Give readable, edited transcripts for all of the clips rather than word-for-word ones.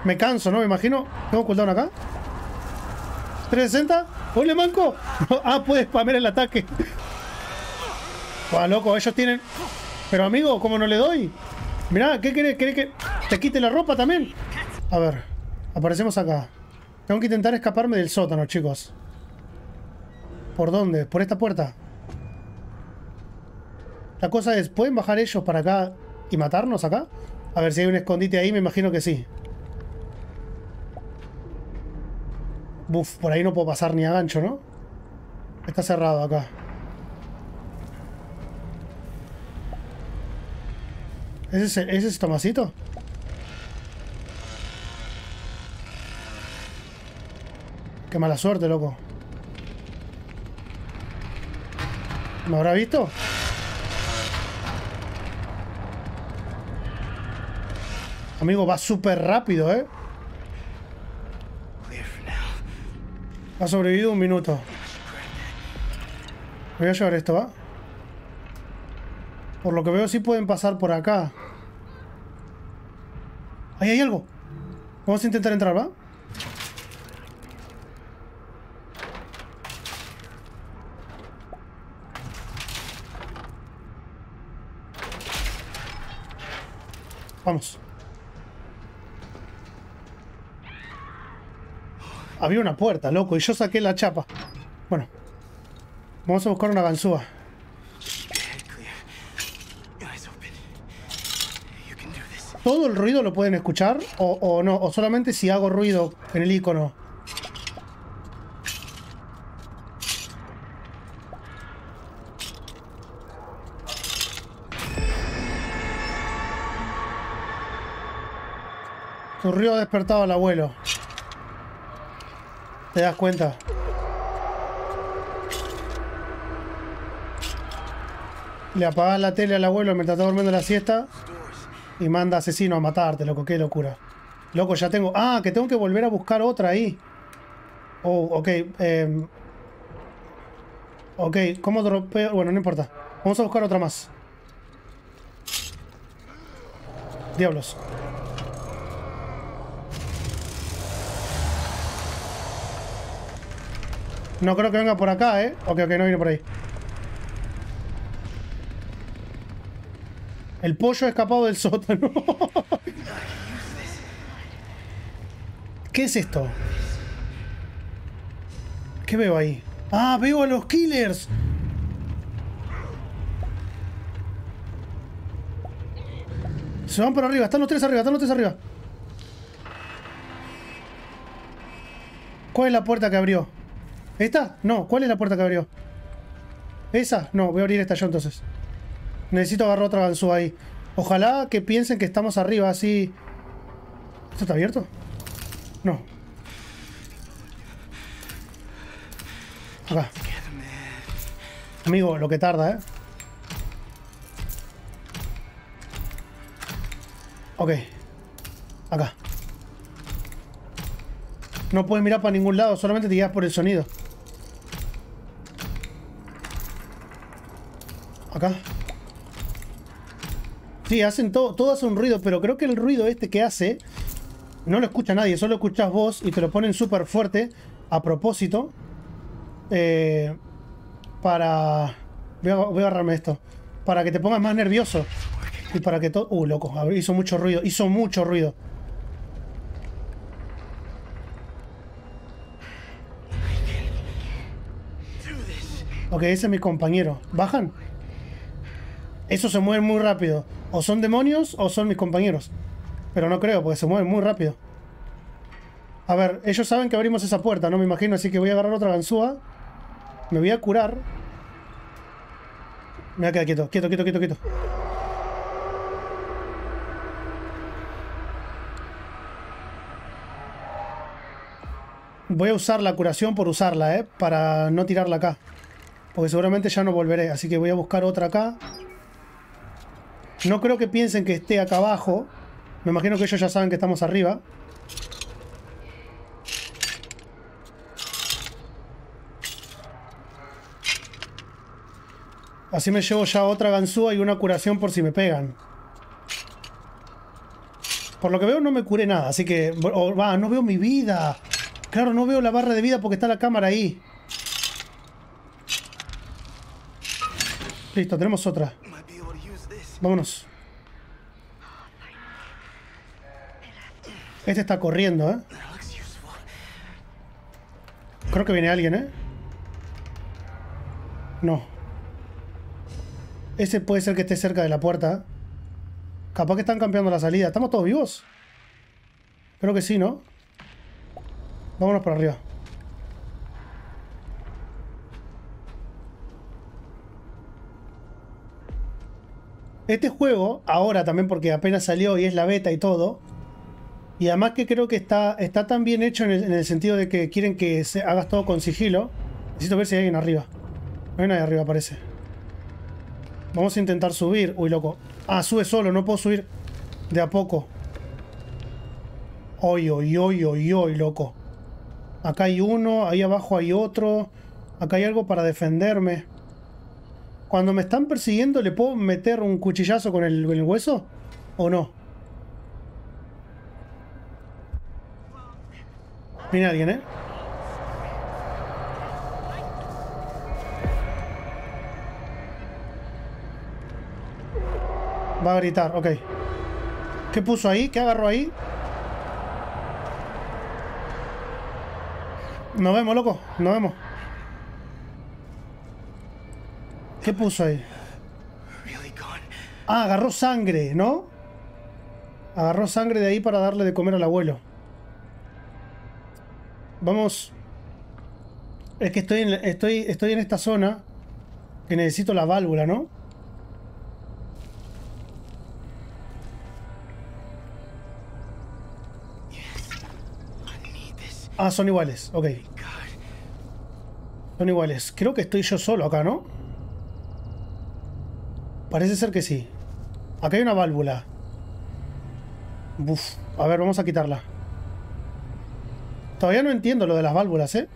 Me canso, ¿no? Me imagino. ¿Tengo cooldown acá? ¿360? ¡Ole, manco! Ah, puedes spamear el ataque. Guau, loco, ellos tienen... Pero amigo, ¿cómo no le doy? Mirá, ¿qué querés? ¿Querés que te quite la ropa también? A ver, aparecemos acá. Tengo que intentar escaparme del sótano, chicos. ¿Por dónde? ¿Por esta puerta? La cosa es, ¿pueden bajar ellos para acá y matarnos acá? A ver si hay un escondite ahí, me imagino que sí. Buf, por ahí no puedo pasar ni a gancho, ¿no? Está cerrado acá. ¿Ese es Tomasito? Qué mala suerte, loco. ¿Me habrá visto? Amigo, va súper rápido, ¿eh? Ha sobrevivido un minuto. Voy a llevar esto, ¿va? Por lo que veo, sí pueden pasar por acá. Ahí hay algo. Vamos a intentar entrar, ¿va? Vamos. Había una puerta, loco, y yo saqué la chapa. Bueno. Vamos a buscar una ganzúa. ¿Todo el ruido lo pueden escuchar? ¿O no? ¿O solamente si hago ruido en el icono? Tu ruido ha despertado al abuelo. ¿Te das cuenta? Le apagas la tele al abuelo mientras está durmiendo la siesta y manda asesino a matarte, loco. Qué locura. Loco, ya tengo... Ah, que tengo que volver a buscar otra ahí. Oh, ok. Ok, ¿cómo dropeo? Bueno, no importa. Vamos a buscar otra más. Diablos. No creo que venga por acá, ¿eh? Ok, no viene por ahí. El pollo ha escapado del sótano. ¿Qué es esto? ¿Qué veo ahí? ¡Ah, veo a los killers! Se van por arriba, están los tres arriba, ¿Cuál es la puerta que abrió? ¿Esta? No, ¿cuál es la puerta que abrió? ¿Esa? No, voy a abrir esta yo entonces. Necesito agarrar otra ganzúa ahí. Ojalá que piensen que estamos arriba, así... ¿Esto está abierto? No. Acá. Amigo, lo que tarda, ¿eh? Ok. Acá. No puedes mirar para ningún lado, solamente te guías por el sonido. Acá. Sí, hacen todo hace un ruido, pero creo que el ruido este que hace no lo escucha nadie, solo escuchas vos y te lo ponen súper fuerte a propósito. Para... Voy a agarrarme esto. Para que te pongas más nervioso. Y para que todo... loco, hizo mucho ruido. Hizo mucho ruido. Ok, ese es mi compañero. ¿Bajan? Esos se mueven muy rápido. O son demonios o son mis compañeros. Pero no creo, porque se mueven muy rápido. A ver, ellos saben que abrimos esa puerta, no me imagino, así que voy a agarrar otra ganzúa. Me voy a curar. Me voy a quedar quieto, quieto. Voy a usar la curación por usarla, para no tirarla acá. Porque seguramente ya no volveré, así que voy a buscar otra acá. No creo que piensen que esté acá abajo. Me imagino que ellos ya saben que estamos arriba. Así me llevo ya otra ganzúa y una curación por si me pegan. Por lo que veo no me curé nada, así que... no veo mi vida. Claro, no veo la barra de vida porque está la cámara ahí. Listo, tenemos otra. Vámonos. Este está corriendo, ¿eh? Creo que viene alguien, ¿eh? No. Ese puede ser que esté cerca de la puerta. Capaz que están cambiando la salida. ¿Estamos todos vivos? Creo que sí, ¿no? Vámonos por arriba. Este juego, ahora también porque apenas salió y es la beta y todo, y además que creo que está tan bien hecho en el sentido de que quieren que hagas todo con sigilo. Necesito ver si hay alguien arriba. No hay nadie arriba, parece. Vamos a intentar subir. Uy, loco. Ah, sube solo, no puedo subir de a poco. Oy, oy, oy, oy, oy, loco. Acá hay uno, ahí abajo hay otro. Acá hay algo para defenderme. Cuando me están persiguiendo, ¿le puedo meter un cuchillazo con el hueso? ¿O no? Viene alguien, ¿eh? Va a gritar, ok. ¿Qué puso ahí? ¿Qué agarró ahí? Nos vemos, loco. Nos vemos. ¿Qué puso ahí? Ah, agarró sangre, ¿no? Agarró sangre de ahí para darle de comer al abuelo. Vamos. Es que estoy en esta zona que necesito la válvula, ¿no? Ah, son iguales, ok. Son iguales. Creo que estoy yo solo acá, ¿no? Parece ser que sí. Acá hay una válvula. Uf. A ver, vamos a quitarla. Todavía no entiendo lo de las válvulas, ¿eh?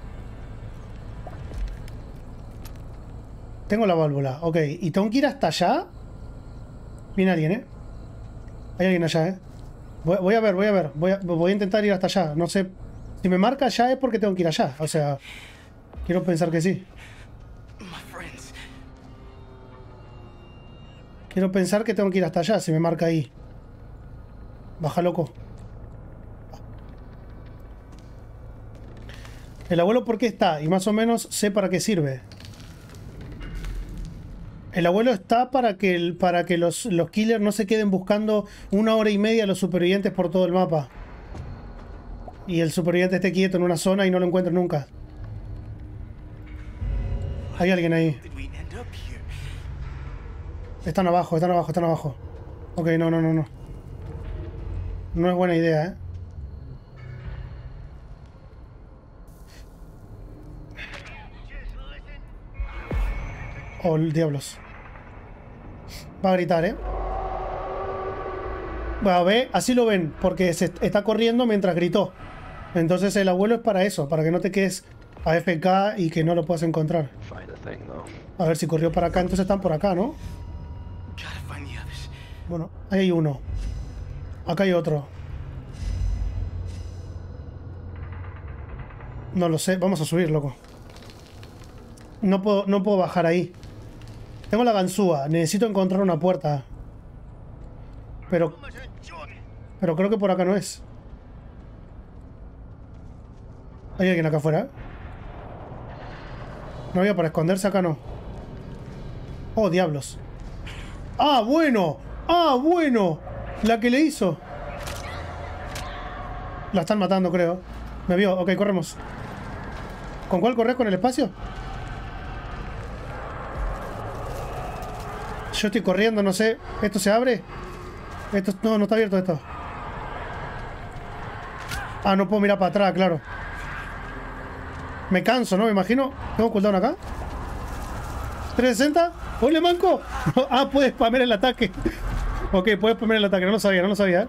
Tengo la válvula, ok. ¿Y tengo que ir hasta allá? Viene alguien, ¿eh? Hay alguien allá, ¿eh? Voy a ver. Voy a intentar ir hasta allá. No sé. Si me marca allá es porque tengo que ir allá. O sea, quiero pensar que sí. Quiero pensar que tengo que ir hasta allá, si me marca ahí. Baja, loco. El abuelo, ¿por qué está? Y más o menos sé para qué sirve. El abuelo está para que los killers no se queden buscando 1 hora y media a los supervivientes por todo el mapa. Y el superviviente esté quieto en una zona y no lo encuentre nunca. Hay alguien ahí. Están abajo. Ok, no. No es buena idea, ¿eh? Oh, diablos. Va a gritar, ¿eh? Bueno, ve, así lo ven, porque se está corriendo mientras gritó. Entonces el abuelo es para eso, para que no te quedes AFK y que no lo puedas encontrar. A ver si corrió para acá, entonces están por acá, ¿no? Bueno, ahí hay uno. Acá hay otro. No lo sé, vamos a subir, loco. No puedo bajar ahí. Tengo la ganzúa, necesito encontrar una puerta. Pero creo que por acá no es. Hay alguien acá afuera, ¿eh? No había para esconderse, acá no. Oh, diablos. ¡Ah, bueno! ¡Ah, bueno! La que le hizo. La están matando, creo. Me vio. Ok, corremos. ¿Con cuál corres? ¿Con el espacio? Yo estoy corriendo, no sé. ¿Esto se abre? Esto no está abierto esto. Ah, no puedo mirar para atrás, claro. Me canso, ¿no? Me imagino. ¿Tengo cooldown acá? ¿360? ¡Ole, manco! Ah, puedes spamear el ataque. Ok, puedes spamear el ataque. No lo sabía, ¿eh?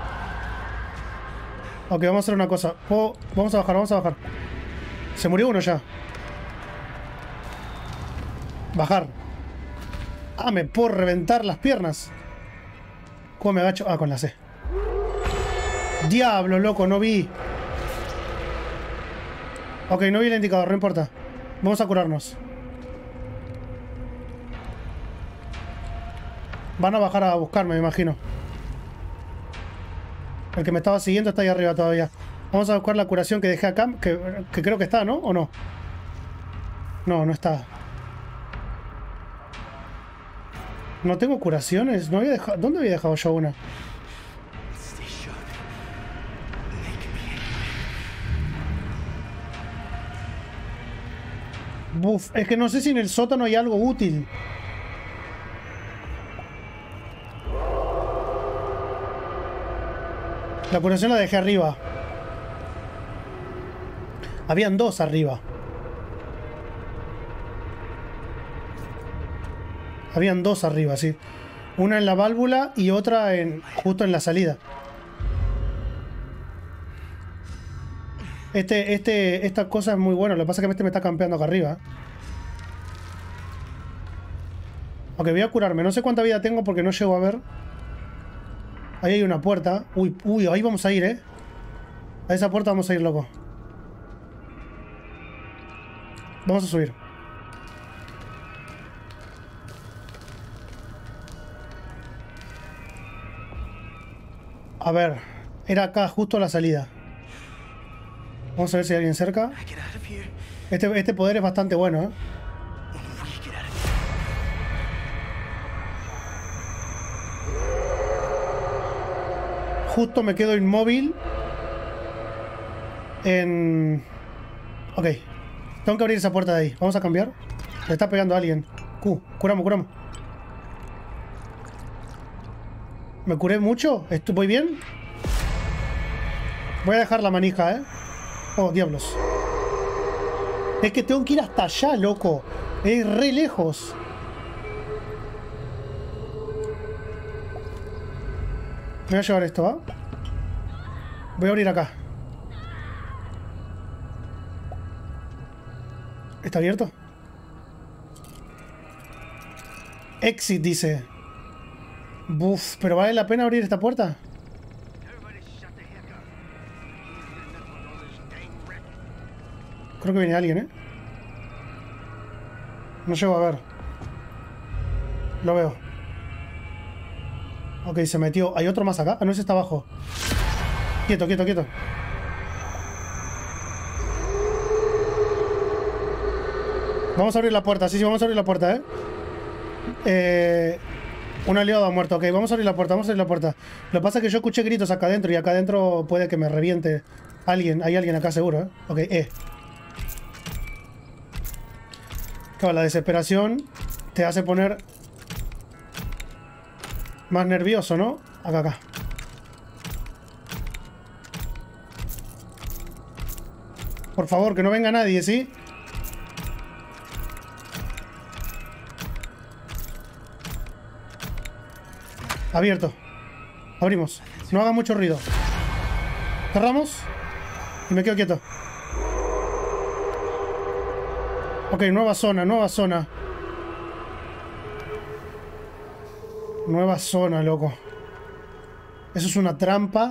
Ok, vamos a hacer una cosa. Vamos a bajar. Se murió uno ya. Bajar. Ah, me puedo reventar las piernas. ¿Cómo me agacho? Ah, con la C. Diablo, loco, no vi. Ok, no vi el indicador, no importa. Vamos a curarnos. Van a bajar a buscarme, me imagino. El que me estaba siguiendo está ahí arriba todavía. Vamos a buscar la curación que dejé acá, que creo que está, ¿no? ¿O no? No, no está. No tengo curaciones. No había dejado... ¿Dónde había dejado yo una? Buf, es que no sé si en el sótano hay algo útil. La curación la dejé arriba. Habían dos arriba. Habían dos arriba, sí. Una en la válvula y otra justo en la salida. Esta cosa es muy buena. Lo que pasa es que este me está campeando acá arriba. Ok, voy a curarme. No sé cuánta vida tengo porque no llego a ver. Ahí hay una puerta. Uy, uy, ahí vamos a ir, ¿eh? A esa puerta vamos a ir, loco. Vamos a subir. A ver, era acá justo la salida. Vamos a ver si hay alguien cerca. Este poder es bastante bueno, ¿eh? Justo me quedo inmóvil en... Ok. Tengo que abrir esa puerta de ahí. Vamos a cambiar. Le está pegando a alguien. Curamos, curamos. ¿Me curé mucho? ¿Voy bien? Voy a dejar la manija, ¿eh? Oh, diablos. Es que tengo que ir hasta allá, loco. Es re lejos. Me voy a llevar esto, ¿va? Voy a abrir acá. ¿Está abierto? Exit, dice. Buf, ¿pero vale la pena abrir esta puerta? Creo que viene alguien, ¿eh? No llego a ver. Lo veo. Ok, se metió. ¿Hay otro más acá? Ah, no, ese está abajo. Quieto, quieto, quieto. Vamos a abrir la puerta. Sí, sí, vamos a abrir la puerta, ¿eh? Un aliado ha muerto. Ok, vamos a abrir la puerta, vamos a abrir la puerta. Lo que pasa es que yo escuché gritos acá adentro y acá adentro puede que me reviente alguien. Hay alguien acá seguro, ¿eh? Ok, Claro, la desesperación te hace poner más nervioso, ¿no? Acá. Por favor, que no venga nadie, ¿sí? Abierto. Abrimos. No haga mucho ruido. Cerramos. Y me quedo quieto. Ok, nueva zona, nueva zona. Nueva zona, loco. Eso es una trampa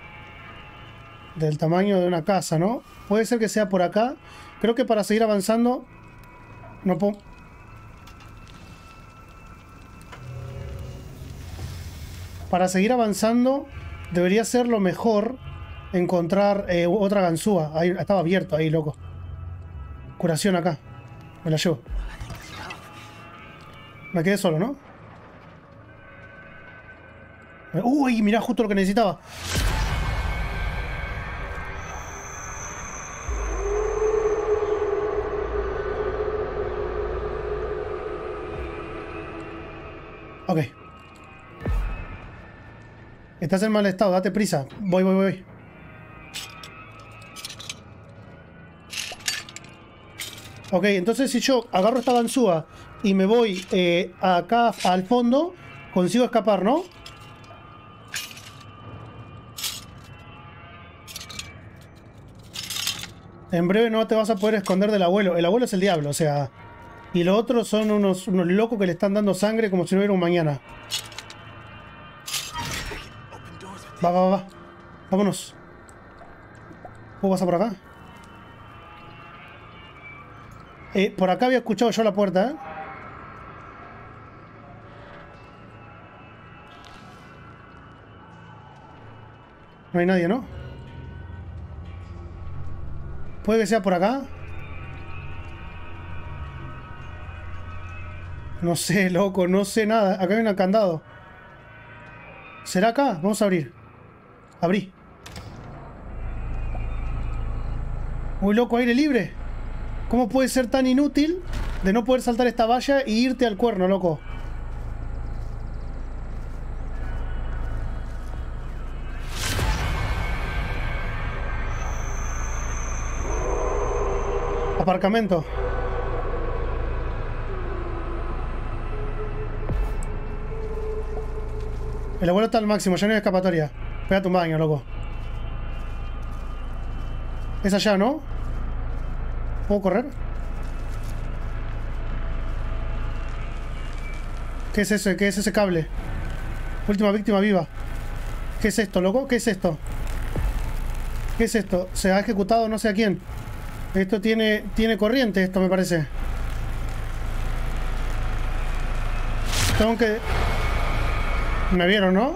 del tamaño de una casa, ¿no? Puede ser que sea por acá. Creo que para seguir avanzando no puedo... Para seguir avanzando debería ser lo mejor encontrar otra ganzúa. Ahí, estaba abierto ahí, loco. Curación acá. Me la llevo. Me quedé solo, ¿no? Uy, mirá justo lo que necesitaba. Ok. Estás en mal estado, date prisa. Voy. Ok, entonces si yo agarro esta ganzúa y me voy acá al fondo, consigo escapar, ¿no? En breve no te vas a poder esconder del abuelo. El abuelo es el diablo, o sea... Y los otros son unos locos que le están dando sangre como si no hubiera un mañana. Va. Vámonos. ¿Puedo pasar por acá? Por acá había escuchado yo la puerta, ¿eh? No hay nadie, ¿no? ¿Puede que sea por acá? No sé, loco, no sé nada. Acá hay un candado. ¿Será acá? Vamos a abrir. Abrí. Uy, loco, aire libre. ¿Cómo puede ser tan inútil de no poder saltar esta valla e irte al cuerno, loco? Aparcamiento. El abuelo está al máximo, ya no hay escapatoria. Pégate un baño, loco. Es allá, ¿no? ¿Puedo correr? ¿Qué es ese? ¿Qué es ese cable? Última víctima viva. ¿Qué es esto, loco? ¿Qué es esto? ¿Qué es esto? Se ha ejecutado no sé a quién. Esto tiene corriente, esto me parece. Tengo que... Me vieron, ¿no?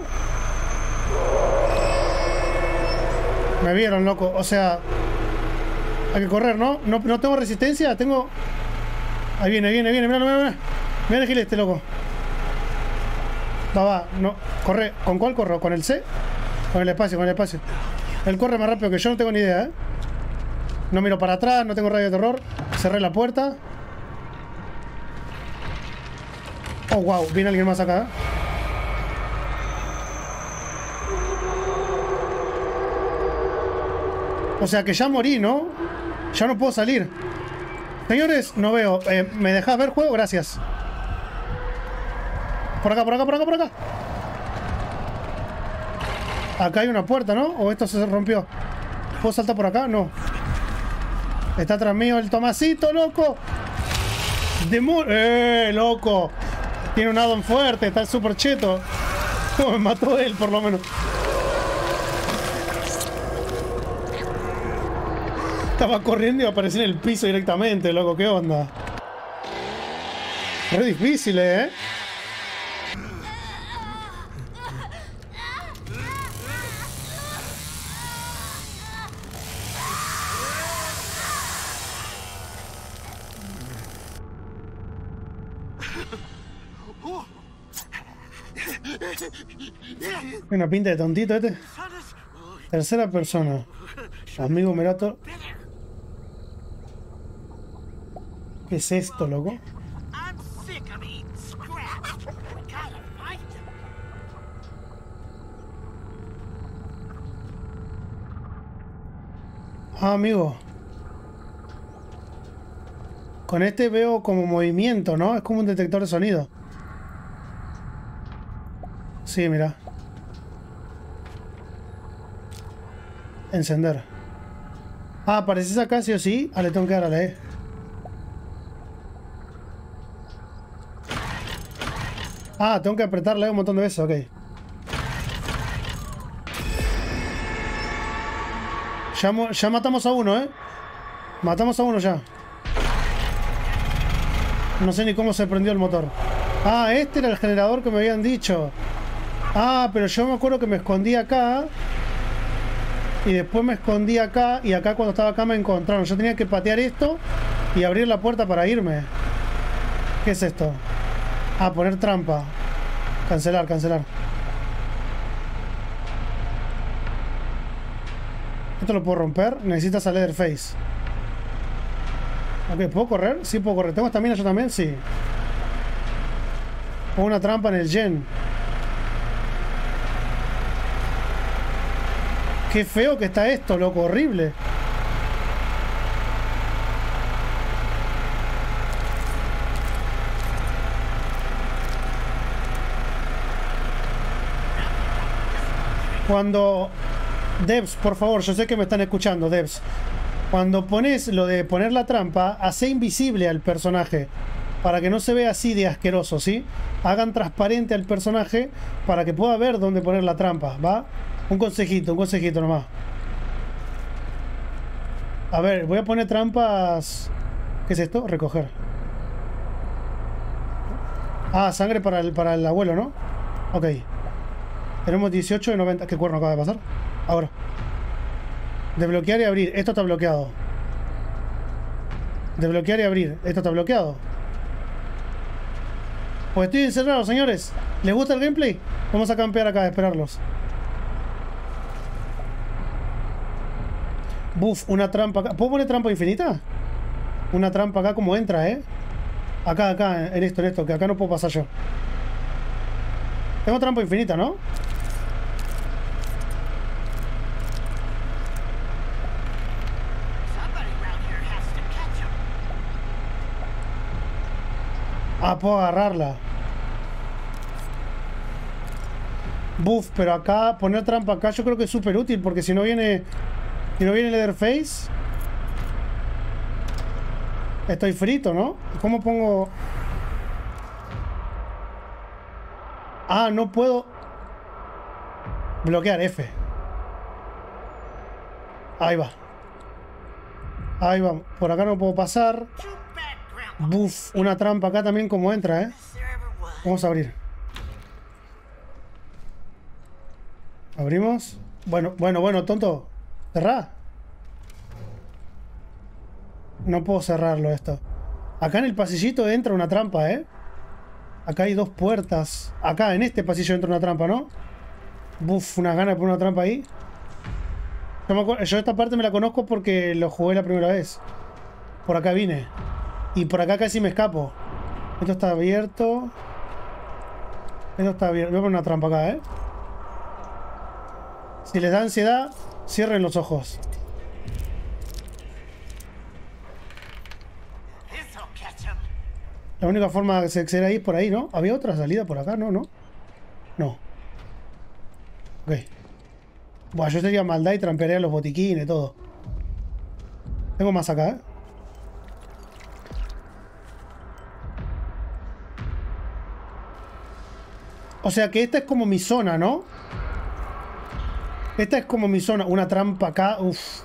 Me vieron, loco. O sea... Hay que correr, ¿no? No tengo resistencia, tengo... Ahí viene, mira. Mira el gilete, loco. Va, no. Corre. ¿Con cuál corro? ¿Con el C? Con el espacio. Él corre más rápido que yo, no tengo ni idea, ¿eh? No miro para atrás, no tengo radio de terror. Cerré la puerta. Oh, wow, viene alguien más acá. O sea que ya morí, ¿no? Ya no puedo salir. Señores, no veo. ¿Me dejas ver juego? Gracias. Por acá. Acá hay una puerta, ¿no? ¿O esto se rompió? ¿Puedo saltar por acá? No. Está atrás mío el Tomasito, loco. Loco. Tiene un addon fuerte, está súper cheto. Me mató él, por lo menos. Estaba corriendo y apareció en el piso directamente, loco. ¿Qué onda? Es difícil, ¿eh? Una pinta de tontito este. Tercera persona. Amigo Merato. ¿Qué es esto, loco? Ah, amigo. Con este veo como movimiento, ¿no? Es como un detector de sonido. Sí, mira. Encender. Ah, ¿apareces acá sí o sí? Ah, le tengo que dar a la E. Ah, tengo que apretarle un montón de veces, ok. Ya matamos a uno, ¿eh? Matamos a uno ya. No sé ni cómo se prendió el motor. Ah, este era el generador que me habían dicho. Ah, pero yo me acuerdo que me escondí acá. Y después me escondí acá. Y acá cuando estaba acá me encontraron. Yo tenía que patear esto y abrir la puerta para irme. ¿Qué es esto? Ah, poner trampa. Cancelar. ¿Esto lo puedo romper? Necesitas a Leatherface. Ok, ¿puedo correr? Sí, puedo correr. ¿Tengo estamina yo también? Sí. Pongo una trampa en el gen. Qué feo que está esto, loco. Horrible. Cuando... Devs, por favor, yo sé que me están escuchando, Devs. Cuando pones lo de poner la trampa, hace invisible al personaje. Para que no se vea así de asqueroso, ¿sí? Hagan transparente al personaje para que pueda ver dónde poner la trampa, ¿va? Un consejito nomás. A ver, voy a poner trampas. ¿Qué es esto? Recoger. Ah, sangre para el abuelo, ¿no? Ok. Tenemos 18 de 90. ¿Qué cuerno acaba de pasar? Ahora. Desbloquear y abrir. Esto está bloqueado. Desbloquear y abrir. Esto está bloqueado. Pues estoy encerrado, señores. ¿Les gusta el gameplay? Vamos a campear acá, a esperarlos. Buf, una trampa acá. ¿Puedo poner trampa infinita? Una trampa acá como entra, ¿eh? Acá, en esto, que acá no puedo pasar yo. Tengo trampa infinita, ¿no? Ah, puedo agarrarla. Buf, pero acá, poner trampa acá yo creo que es súper útil, porque si no viene Leatherface, estoy frito, ¿no? ¿Cómo pongo? Ah, no puedo bloquear F. Ahí va. Ahí va. Por acá no puedo pasar. Buf, una trampa acá también como entra, ¿eh? Vamos a abrir. Abrimos. Bueno, tonto. Cerrá. No puedo cerrarlo esto. Acá en el pasillito entra una trampa, ¿eh? Acá hay dos puertas. Acá en este pasillo entra una trampa, ¿no? Buf, unas ganas de poner una trampa ahí. Yo esta parte me la conozco porque lo jugué la primera vez. Por acá vine. Y por acá casi me escapo. Esto está abierto. Esto está abierto. Voy a poner una trampa acá, ¿eh? Si les da ansiedad, cierren los ojos. La única forma de acceder ahí es por ahí, ¿no? ¿Había otra salida por acá? No. No. Ok. Bueno, yo sería maldad y trampearía los botiquines y todo. Tengo más acá, ¿eh? O sea que esta es como mi zona, ¿no? Esta es como mi zona. Una trampa acá. Uff.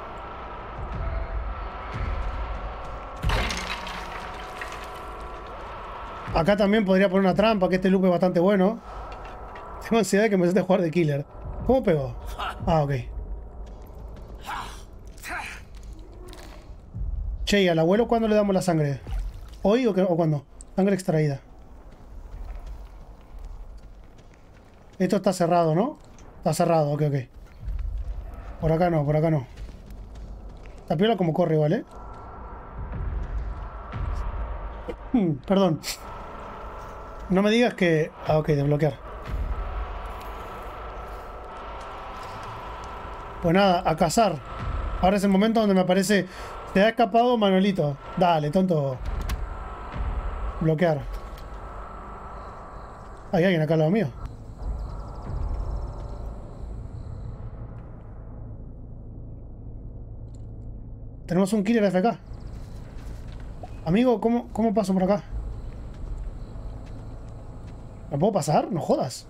Acá también podría poner una trampa, que este loop es bastante bueno. Tengo ansiedad de que me empezaste a jugar de killer. ¿Cómo pegó? Ah, ok. Che, ¿y al abuelo cuándo le damos la sangre? ¿Hoy o cuándo? Sangre extraída. Esto está cerrado, ¿no? Está cerrado, ok. Por acá no. Esta piola como corre igual, ¿eh? Perdón. No me digas que... Ah, ok, desbloquear. Pues nada, a cazar. Ahora es el momento donde me aparece... Te ha escapado Manuelito. Dale, tonto. Bloquear. Hay alguien acá al lado mío. Tenemos un killer FK. Amigo, ¿cómo paso por acá? ¿No puedo pasar? No jodas.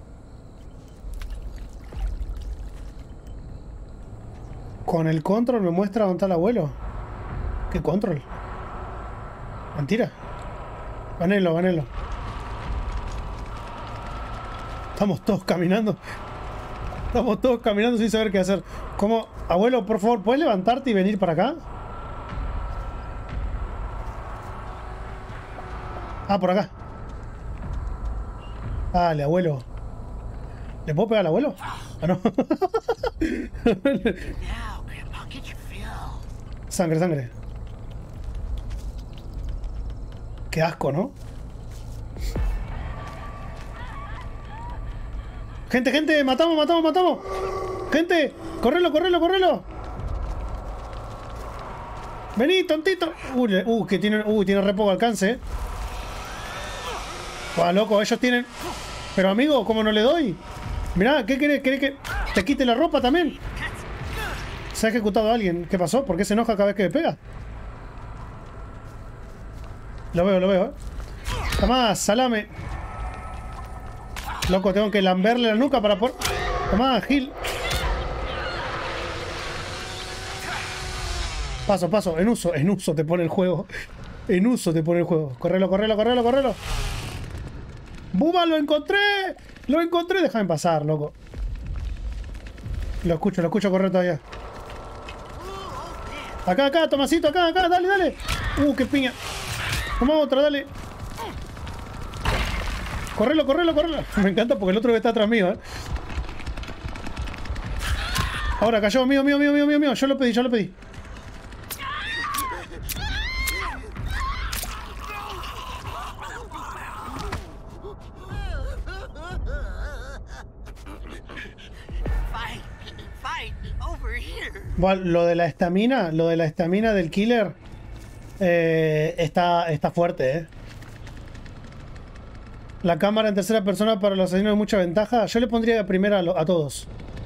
Con el control me muestra dónde está el abuelo. ¿Qué control? Mentira. Ganelo. Estamos todos caminando. Estamos todos caminando sin saber qué hacer. ¿Cómo? Abuelo, por favor, ¿puedes levantarte y venir para acá? Ah, por acá. Dale, abuelo. ¿Le puedo pegar al abuelo? Ah, no. Sangre. Qué asco, ¿no? Gente, matamos. Gente, correlo. Vení, tontito. Que tiene re poco alcance, Guau, loco, ellos tienen... Pero amigo, ¿cómo no le doy? Mirá, ¿qué querés? ¿Querés que te quite la ropa también? Se ha ejecutado a alguien. ¿Qué pasó? ¿Por qué se enoja cada vez que me pega? Lo veo, Tomá, salame. Loco, tengo que lamberle la nuca para poder... Tomá, Gil. Paso, paso, en uso te pone el juego. En uso te pone el juego. Correlo, correlo, correlo, correlo. ¡Buma, lo encontré! ¡Lo encontré! Déjame pasar, loco. Lo escucho correr todavía. Acá, acá, Tomasito, acá, acá, dale, dale. Qué piña. Toma otra, dale. Correlo, correlo, correlo. Me encanta porque el otro que está atrás mío, Ahora cayó, mío. Yo lo pedí, yo lo pedí. Bueno, lo de la estamina del killer está fuerte, La cámara en tercera persona para los asesinos es mucha ventaja. Yo le pondría primera a todos.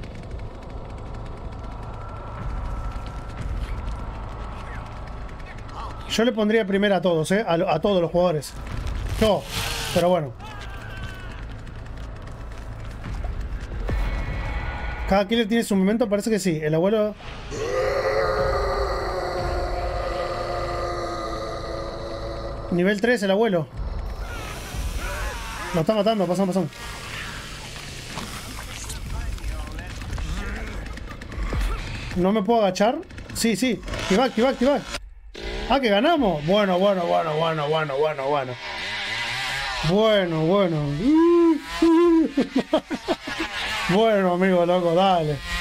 Yo le pondría primera a todos, a todos los jugadores. Yo, pero bueno. Cada killer tiene su momento, parece que sí. El abuelo... Nivel 3, el abuelo. Lo está matando, pasamos. ¿No me puedo agachar? Sí. Tibac. Ah, que ganamos. Bueno. Bueno, amigo, loco, dale.